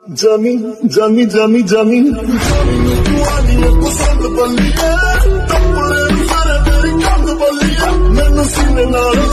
जानी जानी जानी जानी जानी नु तू आनी है पसंद बल्ली है कपड़े सारे तेरी कंध बल्ली है मैनू सीने नाल